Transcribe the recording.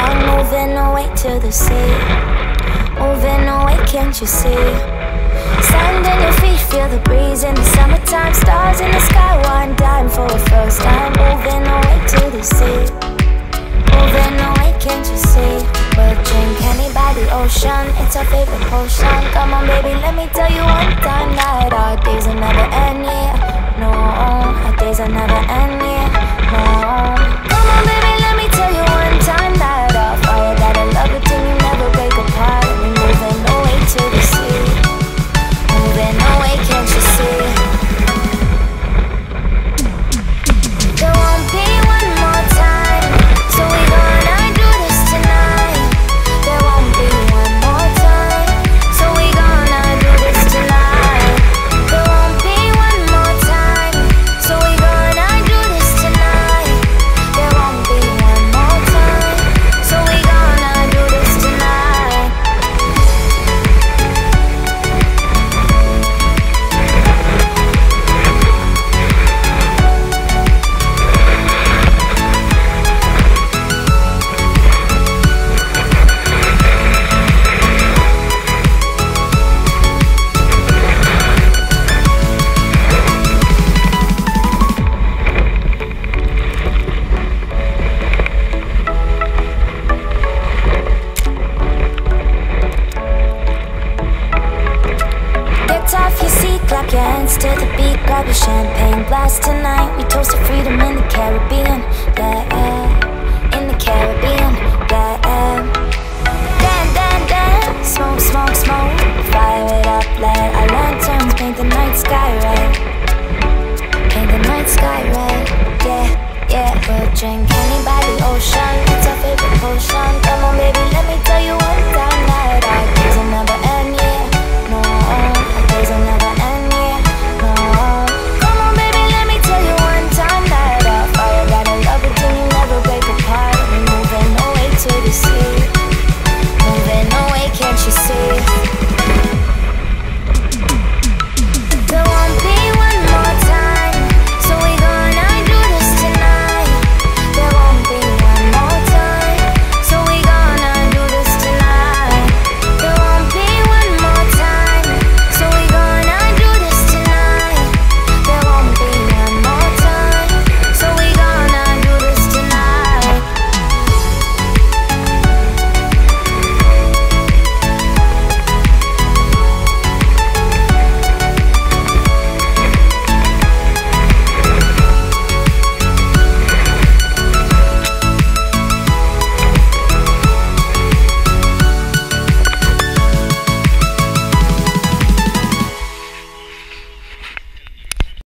I'm moving away to the sea, moving away, can't you see? Sand in your feet, feel the breeze in the summertime. Stars in the sky, one dime for a first time. Moving away to the sea, moving away, can't you see? We'll drink honey by the ocean, it's our favorite potion. Come on baby, let me tell you one time that our days will never end, yeah. No, our days will never end, yeah. No. Come on baby, let me tell you one time that our fire, that I love it till you never break apart. And we're moving away to the sea, moving away, can't you see? There won't be one more time, so we gonna do this tonight. There won't be one more time, so we gonna do this tonight. There won't be one more time, so we gonna do this tonight. There won't be one more time, so we gonna do this tonight. Get off your seat, clap your hands to the beat. Grab your champagne glass tonight. We toast to freedom in the Caribbean, yeah. In the Caribbean, yeah. Dan, dan, dan, smoke, smoke, smoke. Fire it up, let our lanterns paint the night sky red. Paint the night sky red, yeah, yeah. We'll drink